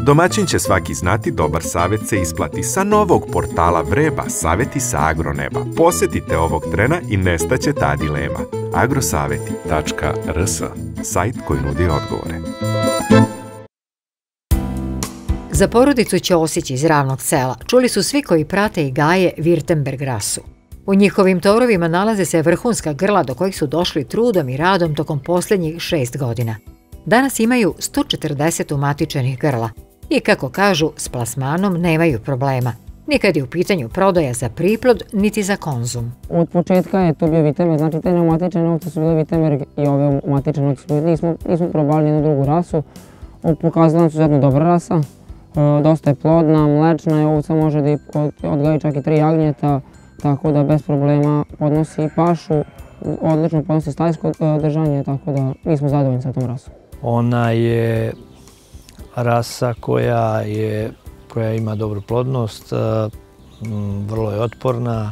Domaćin će svaki znati, dobar savjet se isplati. Sa novog portala Vreba, savjeti sa agroneba. Posjetite ovog trena i nestaće ta dilema. agrosaveti.rs, sajt koji nudi odgovore. Za porodicu Ćosić iz Ravnog sela čuli su svi koji prate i gaje Virtemberg rasu. U njihovim torovima nalaze se vrhunska grla do kojih su došli trudom i radom tokom posljednjih 6 godina. Danas imaju 140 umatičenih grla i, kako kažu, s plasmanom nemaju problema. Nikad je u pitanju prodaja za priplod, niti za konzum. Od početka je to bio Virtemberg, znači te neumatičene ovce su bile Virtemberg i ove umatičene ovce. Nismo probali nijednu drugu rasu. Pokazala nam su jedna dobra rasa, dosta je plodna, mlečna je, ovca može da odgaji čak i 3 jagnjeta, tako da bez problema podnosi i pašu, odlično podnosi stajsko držanje, tako da mi smo zadovoljni sa tom rasom. Ona je rasa koja ima dobru plodnost, vrlo je otporna,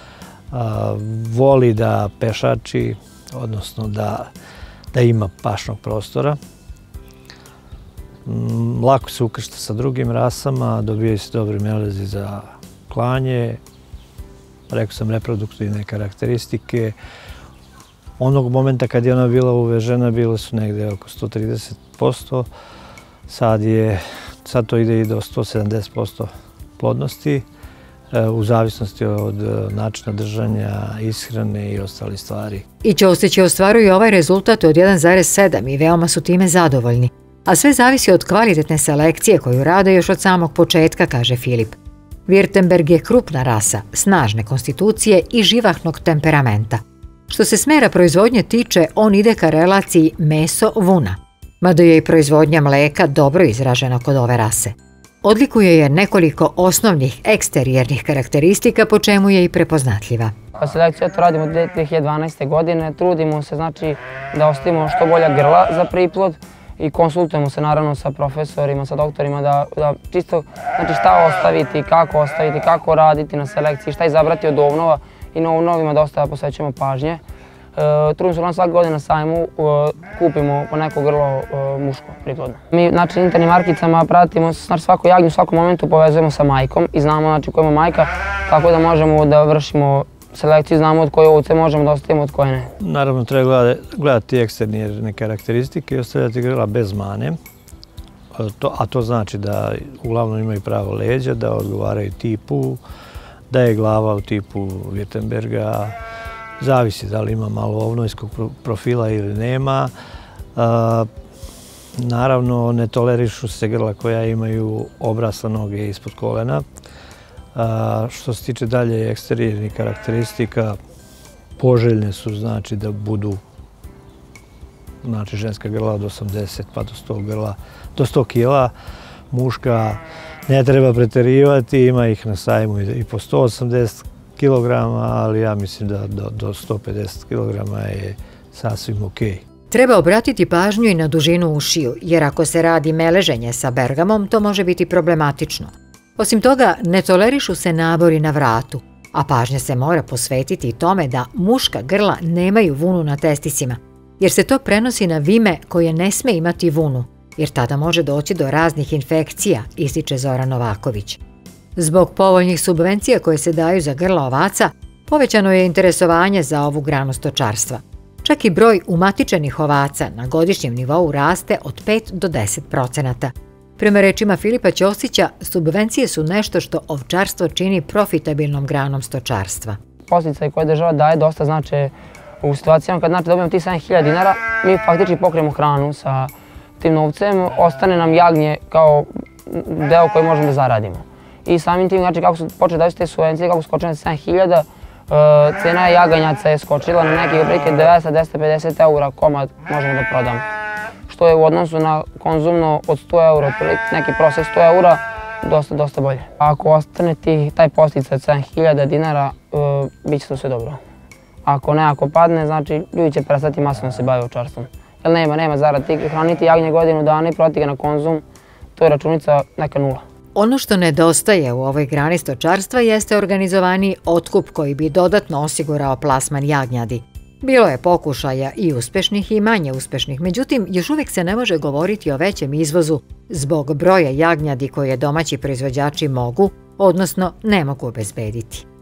voli da pešači, odnosno da ima pašnog prostora. Lako se ukršta sa drugim rasama, dobijaju se dobri melezi za klanje, rekao sam reproduktivne karakteristike. Onog momenta kad je ona bila uvežena, bile su negde oko 130%, sad to ide i do 170% plodnosti, u zavisnosti od načina držanja, ishrane i ostalih stvari. I Ćosići ostvaruju ovaj rezultat od 1,7 i veoma su time zadovoljni. A sve zavisi od kvalitetne selekcije koju rade još od samog početka, kaže Filip. Virtemberg je krupna rasa, snažne konstitucije i živahnog temperamenta. Što se smera proizvodnje tiče, on ide ka relaciji meso-vuna, mada je i proizvodnja mleka dobro izražena kod ove rase. Odlikuje je nekoliko osnovnih eksterijernih karakteristika, po čemu je i prepoznatljiva. Selekciju radimo od 2012. godine, trudimo se znači da ostavimo što bolja grla za priplod i konsultujemo se naravno sa profesorima, sa doktorima da čisto znači šta ostaviti, kako raditi na selekciji, šta izabrati od ovnova i na ovnovima dosta posvećujemo pažnje. Trudimo se svake godine na sajmu, kupimo po neko grlo muško priplodno. Mi znači internim markicama pratimo znači svaku jagnju, u svakom momentu povezujemo sa majkom i znamo znači koja ima majka, tako da možemo da vršimo selekciju, znamo od koje ovce možemo da ostavimo, od koje ne. Naravno, treba gledati eksterne karakteristike i ostavljati grla bez mane, a to znači da uglavnom imaju pravo leđa, da odgovaraju tipu, da je glava u tipu Virtemberga, zavisi da li ima malo ovnojskog profila ili nema. Naravno, ne tolerišu se grla koja imaju obrasle noge ispod kolena. Što se tiče dalje eksterijernih karakteristika, poželjne su znači da budu ženska grla od 80 pa do 100 grla, do 100 kila. Muška ne treba preterivati, ima ih na sajmu i po 180 kg, ali ja mislim da do 150 kg je sasvim okej. Treba obratiti pažnju i na dužinu ušiju, jer ako se radi meleženje sa bergamom, to može biti problematično. Osim toga, ne tolerišu se nabori na vratu, a pažnja se mora posvetiti i tome da muška grla nemaju vunu na testisima, jer se to prenosi na vime koje ne sme imati vunu, jer tada može doći do raznih infekcija, ističe Zoran Novaković. Zbog povoljnih subvencija koje se daju za grla ovaca, povećano je interesovanje za ovu granu stočarstva. Čak i broj umatičenih ovaca na godišnjem nivou raste od 5 do 10%. Prema rečima Filipa Ćosića, subvencije su nešto što ovčarstvo čini profitabilnom granom stočarstva. Podsticaj koje država daje dosta znače u situacijama kad dobijemo ti 7.000 dinara, mi faktički pokrijemo hranu sa tim novcem, ostane nam jagnje kao deo koji možemo da zaradimo. I samim tim, znači kako su počeli dati te subvencije, kako su skočile na 7.000, cena jaganjaca je skočila na neke obrike 200-250 eura komad možemo da prodamo. Što je u odnosu na konzumno od 100 eura, neki prosek 100 eura, dosta bolje. Ako ostane taj posticaj od 7.000 dinara, bit će to sve dobro. Ako ne, ako padne, znači ljudi će prestati masovno se baviti ovčarstvom. Jer nema zarade, hraniti jagnje godinu dana i prodati ga na konzum, to je računica neka nula. Ono što nedostaje u ovoj grani stočarstva jeste organizovaniji otkup koji bi dodatno osigurao plasman jagnjadi. Bilo je pokušaja i uspešnih i manje uspešnih, međutim, još uvijek se ne može govoriti o većem izvozu zbog broja jagnjadi koje domaći proizvođači mogu, odnosno ne mogu obezbediti.